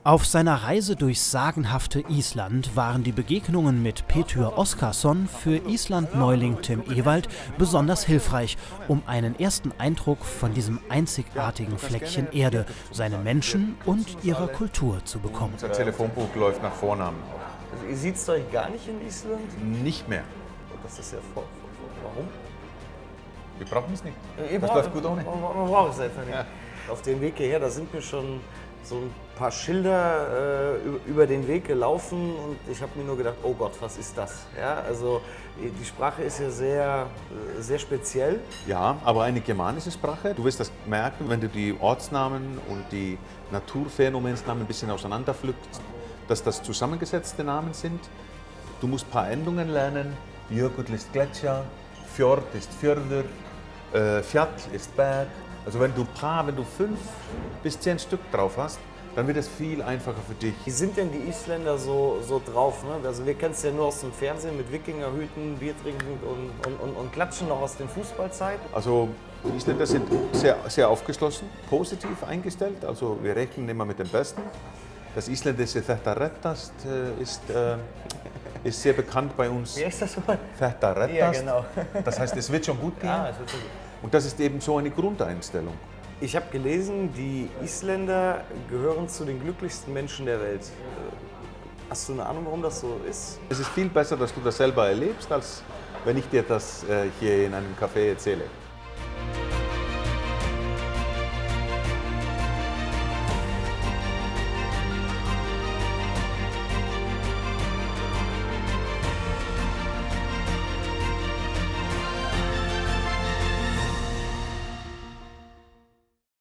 Auf seiner Reise durchs sagenhafte Island waren die Begegnungen mit Pétur Óskarsson für Island-Neuling Tim Ewald besonders hilfreich, um einen ersten Eindruck von diesem einzigartigen Fleckchen Erde, seinen Menschen und ihrer Kultur zu bekommen. Unser Telefonbuch läuft nach Vornamen. Also ihr seht es euch gar nicht in Island? Nicht mehr. Das ist ja warum? Wir brauchen es nicht. Das läuft gut ohne. Man braucht es einfach nicht. Ja. Auf dem Weg hierher, da sind mir schon so ein paar Schilder über den Weg gelaufen und ich habe mir nur gedacht, oh Gott, was ist das? Ja, also die Sprache ist ja sehr speziell. Ja, aber eine germanische Sprache. Du wirst das merken, wenn du die Ortsnamen und die Naturphänomensnamen ein bisschen auseinanderpflückst, dass das zusammengesetzte Namen sind. Du musst ein paar Endungen lernen. Jökull ist Gletscher, Fjord ist Fjörður, Fjall ist Berg. Also wenn du 5 bis 10 Stück drauf hast, dann wird es viel einfacher für dich. Wie sind denn die Isländer so drauf? Ne? Also wir kennen es ja nur aus dem Fernsehen mit Wikingerhüten, Bier trinken und klatschen noch aus den Fußballzeiten. Also die Isländer sind sehr aufgeschlossen, positiv eingestellt. Also wir rechnen immer mit dem Besten. Das isländische Þetta rettast ist sehr bekannt bei uns. Wie ist das so? Þetta rettast. Ja, genau. Das heißt, es wird schon gut gehen. Ah, es wird so gut. Und das ist eben so eine Grundeinstellung. Ich habe gelesen, die Isländer gehören zu den glücklichsten Menschen der Welt. Hast du eine Ahnung, warum das so ist? Es ist viel besser, dass du das selber erlebst, als wenn ich dir das hier in einem Café erzähle.